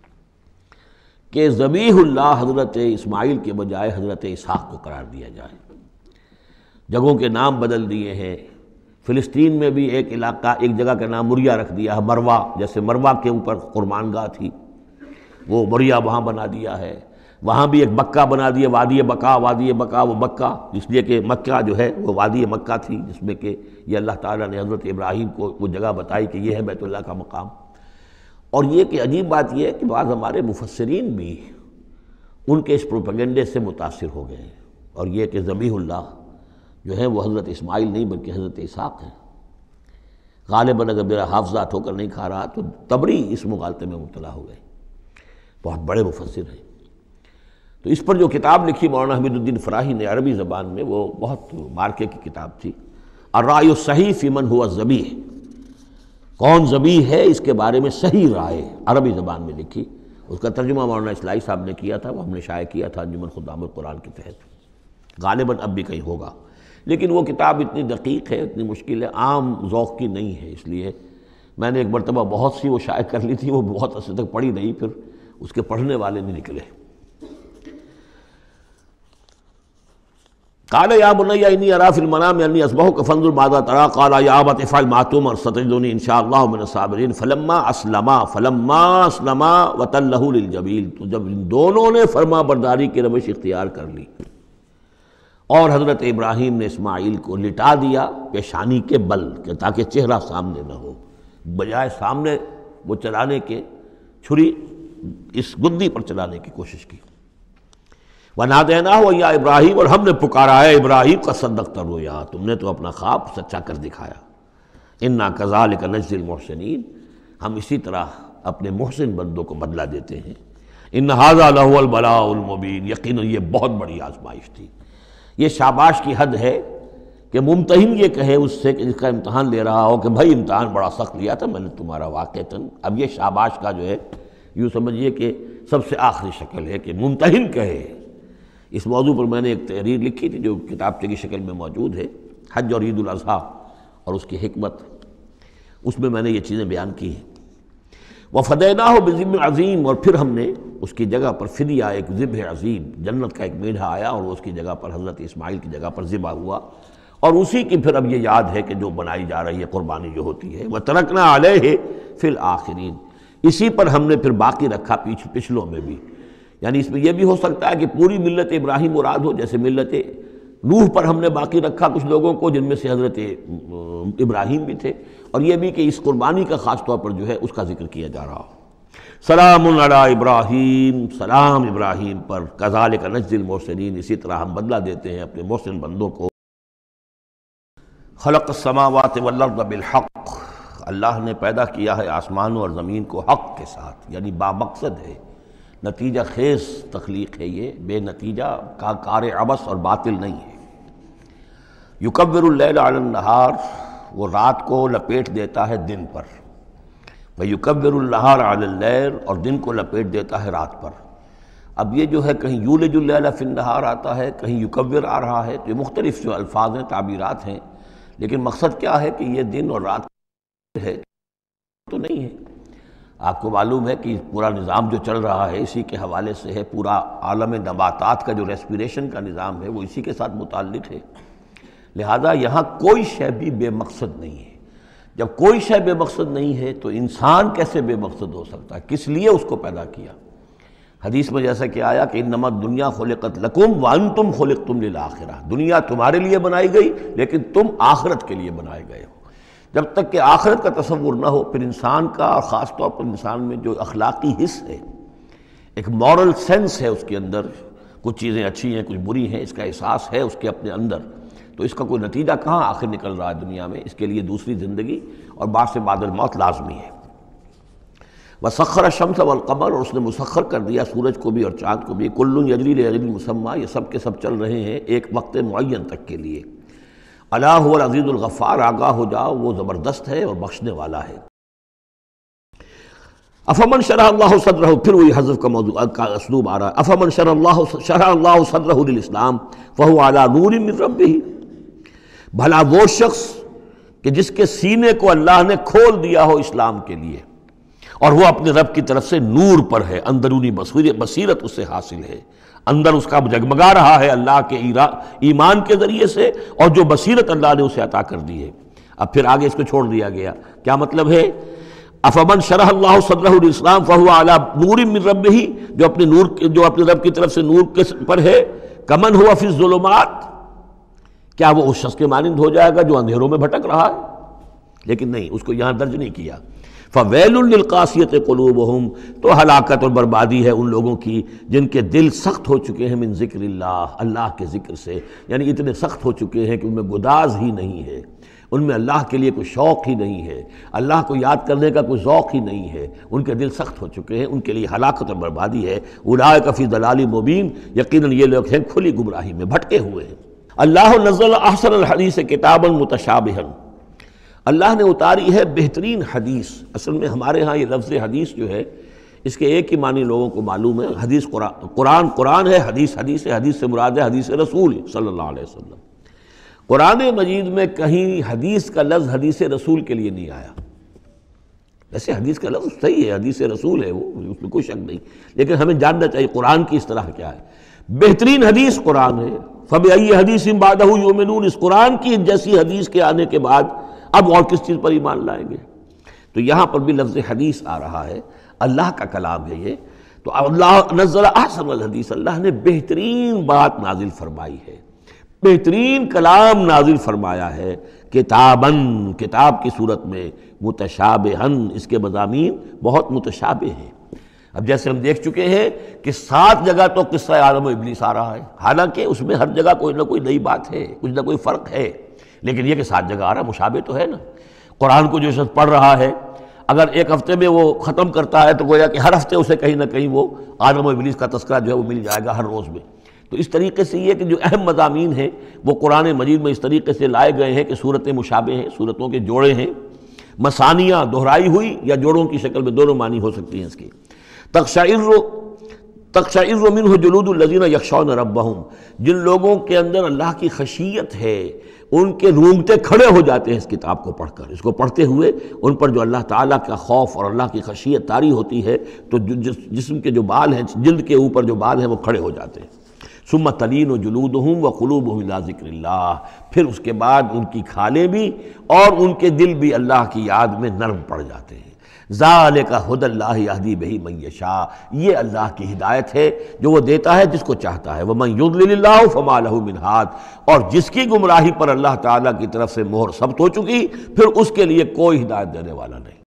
کہ ذبیح اللہ حضرت اسماعیل کے بجائے حضرت اسحاق کو قرار دیا جائے۔ جگہوں کے نام بدل دیے ہیں، فلسطین میں بھی ایک علاقہ، ایک جگہ کا نام مریا رکھ دیا ہے، مروا، جیسے مروا کے اوپر قربان گاہ تھی وہ مریا وہاں بنا دیا ہے، وہاں بھی ایک بکہ بنا دیا، وادی بکا، وادی بکا وہ مکہ، اس لیے کہ مکہ جو ہے وہ وادی مکہ تھی، جس میں کہ یہ اللہ تعالیٰ نے حضرت ابراہیم کو وہ جگہ بتائی کہ یہ ہے بیت اللہ کا مقام۔ اور یہ کہ عجیب بات یہ ہے کہ بعض ہمارے مفسرین بھی ان کے اس پروپیگنڈے سے متاثر ہو گئے ہیں، اور یہ کہ ذبیح اللہ جو ہے وہ حضرت اسماعیل نہیں بلکہ حضرت اسحاق ہے۔ غالباً اگر میرا حافظہ ٹھوکر نہیں کھا رہا تو تبری اس مغالطے میں مبتلا ہو گئے، بہت بڑے مفسر ہیں۔ تو اس پر جو کتاب لکھی مولانا حمید الدین فراہی نے عربی زبان میں، وہ بہت مارکے کی کتاب تھی، الرائے الصحیح فی من هو الذبیح، کون ذبیح ہے اس کے بارے میں صحیح رائے، عربی زبان میں لکھی۔ اس کا ترجمہ مولانا اسلائی صاحب نے کیا تھا، وہ ہم نے شائع کیا تھا انجمن خدام القرآن کے تحت، غالباً اب بھی کہیں ہوگا، لیکن وہ کتاب اتنی دقیق ہے، اتنی مشکل ہے، عام ذوق کی نہیں ہے، اس لیے میں نے ایک مرتبہ بہت سی وہ شائع کر لی تھی، وہ بہت عرصے تک پڑھی نہیں، پھر اس کے پڑھنے والے نہیں نکلے۔ قال یا بنی انی اری فی المنام انی اصبحک فانظر ماذا تری، قال یا ابت افعل ما تؤمر ستجدنی انشاءاللہ من الصابرین، فلما اسلما وتلہ للجبین، تو جب ان دونوں نے فرما برداری کی روش اختیار کر لی اور حضرت ابراہیم نے اسماعیل کو لٹا دیا پیشانی کے بل کہ تاکہ چہرہ سامنے نہ ہو، بجائے سامنے وہ چلانے کے چھری اس گدی پر چلانے کی کوشش کی۔ وَنَادَيْنَاهُ يَا ابراہیم، اور ہم نے پکارا ہے ابراہیم کا صدقت الرؤیا، تم نے تو اپنا خواب سچا کر دکھایا۔ اِنَّا كَذَلِكَ نَجْزِي الْمُحْسِنِينَ، ہم اسی طرح اپنے محسن بندوں کو بدلہ دیتے ہیں۔ إِنَّ هَذَا لَهُوَ الْبَلَاءُ الْمُبِينُ، یقیناً یہ بہت بڑی آزمائش تھی۔ یہ شاباش کی حد ہے کہ ممتحن یہ کہے اس سے کہ جس کا امتحان لے رہا ہو کہ بھائی امتحان بڑا سخت لیا تھا میں نے تمہارا واقعتاً، اب یہ شاباش کا جو ہے یوں سمجھیے کہ سب سے آخری شکل ہے کہ ممتحن کہے۔ اس موضوع پر میں نے ایک تحریر لکھی تھی جو کتابچے کی شکل میں موجود ہے، حج اور عید الاضحیٰ اور اس کی حکمت، اس میں نے یہ چیزیں بیان کی ہیں۔ وَفَدَيْنَاهُ بِذِبْحٍ عَظِيمٍ، اور پھر ہم نے اس کی جگہ پر فدیہ، ایک ذبح عظیم، جنت کا ایک میڑھا آیا اور وہ اس کی جگہ پر حضرت اسماعیل کی جگہ پر ذبح ہوا، اور اسی کی پھر اب یہ یاد ہے کہ جو بنائی جا رہی ہے قربانی جو ہوتی ہے۔ وَتَرَكْنَا عَلَيْهِ فِي الْآخِرِينَ، اسی پر ہم نے پھر باقی رکھا پچھلوں میں بھی، یعنی اس میں یہ بھی ہو سکتا ہے کہ پوری ملت ابراہیم مراد ہو، جیسے ملت نوح پر ہم نے باقی رکھا کچھ لوگوں کو جن میں سے حضرت ابراہیم بھی تھے، اور یہ بھی کہ اس قربانی کا خاص طور پر جو ہے اس کا ذکر کیا جا رہا ہو۔ سلام علی ابراہیم، سلام ابراہیم پر، کذالک نجزی المحسنین، اسی طرح ہم بدلہ دیتے ہیں اپنے محسن بندوں کو۔ خلق السماوات والارض بالحق، اللہ نے پیدا کیا ہے آسمانوں اور زمین کو حق کے ساتھ، یعنی بامقصد ہے، نتیجہ خیز تخلیق ہے، یہ بے نتیجہ کا کار عبث اور باطل نہیں ہے۔ یکبر اللیل علی النہار، وہ رات کو لپیٹ دیتا ہے دن پر، ویکبر النہار علی اللیل، اور دن کو لپیٹ دیتا ہے رات پر۔ اب یہ جو ہے کہیں یولج اللیل فی النہار آتا ہے، کہیں یکبر آ رہا ہے، تو یہ مختلف جو الفاظ ہیں، تعبیرات ہیں، لیکن مقصد کیا ہے کہ یہ دن اور رات ہے تو نہیں ہے۔ آپ کو معلوم ہے کہ پورا نظام جو چل رہا ہے اسی کے حوالے سے ہے، پورا عالم نباتات کا جو ریسپیریشن کا نظام ہے وہ اسی کے ساتھ متعلق ہے۔ لہذا یہاں کوئی شے بھی بے مقصد نہیں ہے۔ جب کوئی شے بے مقصد نہیں ہے تو انسان کیسے بے مقصد ہو سکتا ہے؟ کس لیے اس کو پیدا کیا؟ حدیث میں جیسا کہ آیا کہ انما الدنیا خلقت لکم وانتم خلقتم للآخرہ، دنیا تمہارے لیے بنائی گئی لیکن تم آخرت کے لیے بنائے گئے ہو۔ جب تک کہ آخرت کا تصور نہ ہو پھر انسان کا، اور خاص طور پر انسان میں جو اخلاقی حص ہے، ایک مورل سینس ہے اس کے اندر، کچھ چیزیں اچھی ہیں کچھ بری ہیں، اس کا احساس ہے اس کے اپنے اندر، تو اس کا کوئی نتیجہ کہاں آخر نکل رہا ہے دنیا میں؟ اس کے لیے دوسری زندگی اور بعد سے بعد الموت لازمی ہے۔ وَسَخَّرَ الشَّمْسَ وَالْقَمَرَ، اور اس نے مسخر کر دیا سورج کو بھی اور چاند کو بھی، كُلٌّ يَجْرِي لِأَجَلٍ مُّسَمًّى، یہ سب کے سب چل رہے ہیں ایک وقت معین تک کے لیے۔ الا هو العزیز الغفار، آگاہ ہو جاؤ وہ زبردست ہے اور بخشنے والا ہے۔ افمن شرح اللہ صدرہ، پھر وہی حذف کا موضوع کا اسلوب آ رہا ہے، افمن شرح اللہ صدرہ للاسلام فہو علی نور من ربہ، بھلا وہ شخص کہ جس کے سینے کو اللہ نے کھول دیا ہو اسلام کے لیے اور وہ اپنے رب کی طرف سے نور پر ہے، اندرونی بصیرت اس سے حاصل ہے، اندر اس کا جگمگا رہا ہے اللہ کے ایمان کے ذریعے سے، اور جو بصیرت اللہ نے اسے عطا کر دی ہے۔ اب پھر آگے اس کو چھوڑ دیا گیا، کیا مطلب ہے؟ افمن شرح اللہ صدرہ للاسلام فہو علی نور من ربہ، جو اپنے رب کی طرف سے نور کے پر ہے، کمن ہوا فی الظلمات، کیا وہ اس شخص کے مانند ہو جائے گا جو اندھیروں میں بھٹک رہا ہے؟ لیکن نہیں، اس کو یہاں درج نہیں کیا۔ فَوَيْلٌ لِلْقَاسِيَةِ قُلُوبُهُمْ، تو ہلاکت اور بربادی ہے ان لوگوں کی جن کے دل سخت ہو چکے ہیں من ذکر اللہ، اللہ کے ذکر سے، یعنی اتنے سخت ہو چکے ہیں کہ ان میں گداز ہی نہیں ہے، ان میں اللہ کے لیے کوئی شوق ہی نہیں ہے، اللہ کو یاد کرنے کا کوئی ذوق ہی نہیں ہے، ان کے دل سخت ہو چکے ہیں، ان کے لیے ہلاکت اور بربادی ہے۔ اولئک فی ضلال مبین، یقیناً یہ لوگ ہیں کھلی گمراہی میں بھٹکے ہوئے ہیں۔ اللہ نزل احسن الحدیث کتابا متشابہا، اللہ نے اتاری ہے بہترین حدیث۔ اصل میں ہمارے ہاں یہ لفظ حدیث جو ہے اس کے ایک ہی معنی لوگوں کو معلوم ہے، حدیث قرآن ہے، حدیث ہے، حدیث سے مراد ہے حدیث رسول صلی اللہ علیہ وسلم۔ قرآن مجید میں کہیں حدیث کا لفظ حدیث رسول کے لیے نہیں آیا، ویسے حدیث کا لفظ صحیح ہے، حدیث رسول ہے وہ، اس میں کوئی شک نہیں، لیکن ہمیں جاننا چاہیے قرآن کی اصطلاح کیا ہے۔ بہترین حدیث قرآن ہے، فَبِأَيِّ حَدِيثٍ بَعْدَهُ يُؤْمِنُونَ، اس قرآن کی جیسی حدیث کے آنے کے بعد اب اور کس چیز پر ایمان لائیں گے؟ تو یہاں پر بھی لفظ حدیث آ رہا ہے، اللہ کا کلام ہے یہ، تو اللہ نزل احسن الحدیث، اللہ نے بہترین بات نازل فرمائی ہے، بہترین کلام نازل فرمایا ہے، کتاباً، کتاب کی صورت میں، متشابہاً، اس کے مضامین بہت متشابہ ہیں۔ اب جیسے ہم دیکھ چکے ہیں کہ 7 جگہ تو قصہ آدم و ابلیس آ رہا ہے، حالانکہ اس میں ہر جگہ کوئی نہ کوئی نئی بات ہے، کچھ نہ کوئی فرق ہے، لیکن یہ کہ 7 جگہ آ رہا مشابہ تو ہے نا۔ قرآن کو جو شخص پڑھ رہا ہے اگر ایک ہفتے میں وہ ختم کرتا ہے تو گویا کہ ہر ہفتے اسے کہیں نہ کہیں وہ آدم و ابلیس کا تذکرہ جو ہے وہ مل جائے گا ہر روز میں۔ تو اس طریقے سے یہ کہ جو اہم مضامین ہیں وہ قرآن مجید میں اس طریقے سے لائے گئے ہیں کہ صورتیں مشابہ ہیں، صورتوں کے جوڑے ہیں، مثانیہ دہرائی ہوئی یا جوڑوں کی شکل میں دونوں معنی ہو سکتی ہیں اس کی۔ تقشعر منہ جلود الذین یخشون ربہم، جن لوگوں کے اندر اللہ کی خشیت ہے ان کے رونگٹے کھڑے ہو جاتے ہیں اس کتاب کو پڑھ کر، اس کو پڑھتے ہوئے ان پر جو اللہ تعالیٰ کا خوف اور اللہ کی خشیت طاری ہوتی ہے تو جسم کے جو بال ہیں، جلد کے اوپر جو بال ہیں وہ کھڑے ہو جاتے ہیں۔ ثم تلین جلودہم وقلوبہم الی ذکر اللہ، پھر اس کے بعد ان کی کھالیں بھی اور ان کے دل بھی اللہ کی یاد میں نرم پڑ جاتے ہیں۔ ذالک ھدی اللہ یہدی بہ من یشاء، یہ اللہ کی ہدایت ہے جو وہ دیتا ہے جس کو چاہتا ہے۔ ومن یضلل اللہ فما لہ من ہاد، اور جس کی گمراہی پر اللہ تعالیٰ کی طرف سے مہر ثبت ہو چکی پھر اس کے لیے کوئی ہدایت دینے والا نہیں۔